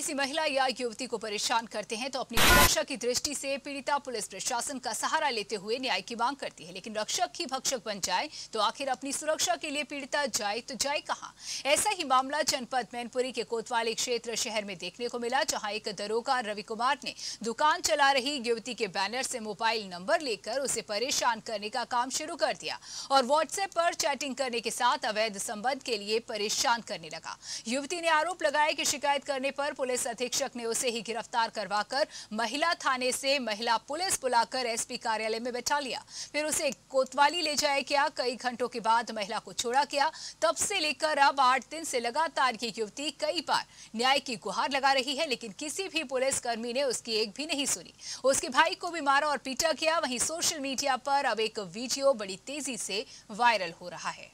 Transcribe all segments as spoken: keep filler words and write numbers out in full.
किसी महिला या युवती को परेशान करते हैं तो अपनी सुरक्षा की दृष्टि से पीड़िता पुलिस प्रशासन का सहारा लेते हुए न्याय की मांग करती है, लेकिन रक्षक ही भक्षक बन जाए तो आखिर अपनी सुरक्षा के लिए पीड़िता जाए तो जाए कहां? ऐसा ही मामला जनपद मैनपुरी के कोतवाली क्षेत्र शहर में देखने को मिला, जहां एक दरोगा रवि कुमार ने दुकान चला रही युवती के बैनर से मोबाइल नंबर लेकर उसे परेशान करने का काम शुरू कर दिया और व्हाट्सएप पर चैटिंग करने के साथ अवैध संबंध के लिए परेशान करने लगा। युवती ने आरोप लगाया कि शिकायत करने पर पुलिस अधीक्षक ने उसे ही गिरफ्तार करवाकर महिला थाने से महिला पुलिस बुलाकर एसपी कार्यालय में बैठा लिया, फिर उसे कोतवाली ले जाया गया। कई घंटों के बाद महिला को छोड़ा गया। तब से लेकर अब आठ दिन से लगातार ये युवती कई बार न्याय की गुहार लगा रही है, लेकिन किसी भी पुलिस कर्मी ने उसकी एक भी नहीं सुनी। उसके भाई को भी मारा और पीटा गया। वहीं सोशल मीडिया पर अब एक वीडियो बड़ी तेजी से वायरल हो रहा है।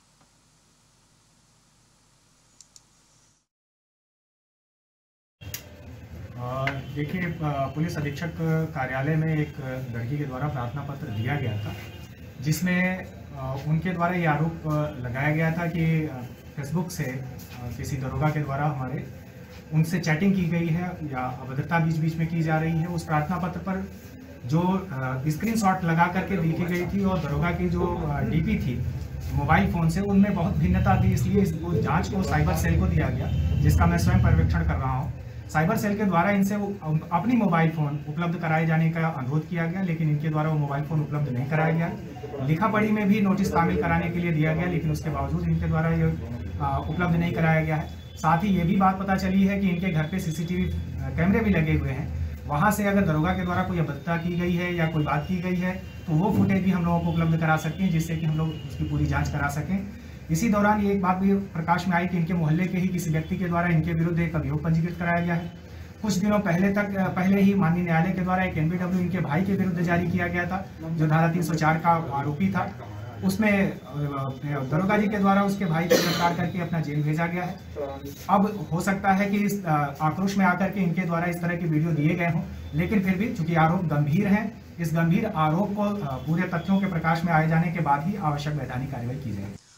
देखिए, पुलिस अधीक्षक कार्यालय में एक लड़की के द्वारा प्रार्थना पत्र दिया गया था, जिसमें उनके द्वारा ये आरोप लगाया गया था कि फेसबुक से किसी दरोगा के द्वारा हमारे उनसे चैटिंग की गई है या अभद्रता बीच बीच में की जा रही है। उस प्रार्थना पत्र पर जो स्क्रीनशॉट लगा करके लिखी गई थी और दरोगा की जो डीपी थी मोबाइल फ़ोन से, उनमें बहुत भिन्नता थी। इसलिए इसको जांच को साइबर सेल को दिया गया, जिसका मैं स्वयं पर्यवेक्षण कर रहा हूँ। साइबर सेल के द्वारा इनसे वो अपनी मोबाइल फ़ोन उपलब्ध कराए जाने का अनुरोध किया गया, लेकिन इनके द्वारा वो मोबाइल फ़ोन उपलब्ध नहीं कराया गया। लिखा पढ़ी में भी नोटिस शामिल कराने के लिए दिया गया, लेकिन उसके बावजूद इनके द्वारा ये उपलब्ध नहीं कराया गया है। साथ ही ये भी बात पता चली है कि इनके घर पे सीसीटीवी कैमरे भी लगे हुए हैं। वहाँ से अगर दरोगा के द्वारा कोई अभद्रता की गई है या कोई बात की गई है तो वो फुटेज भी हम लोगों को उपलब्ध करा सकते हैं, जिससे कि हम लोग उसकी पूरी जाँच करा सकें। इसी दौरान ये एक बात भी प्रकाश में आई कि इनके मोहल्ले के ही किसी व्यक्ति के द्वारा इनके विरुद्ध एक अभियोग पंजीकृत कराया गया है। कुछ दिनों पहले तक पहले ही माननीय न्यायालय के द्वारा एक एनबीडब्ल्यू इनके भाई के विरुद्ध जारी किया गया था, जो धारा तीन सौ चार का आरोपी था। उसमें दरोगा जी के द्वारा उसके भाई को गिरफ्तार करके अपना जेल भेजा गया है। अब हो सकता है कि इस आक्रोश में आकर के इनके द्वारा इस तरह की वीडियो दिए गए हों, लेकिन फिर भी चूंकि आरोप गंभीर हैं, इस गंभीर आरोप को पूरे तथ्यों के प्रकाश में आए जाने के बाद ही आवश्यक वैधानिक कार्रवाई की जाए।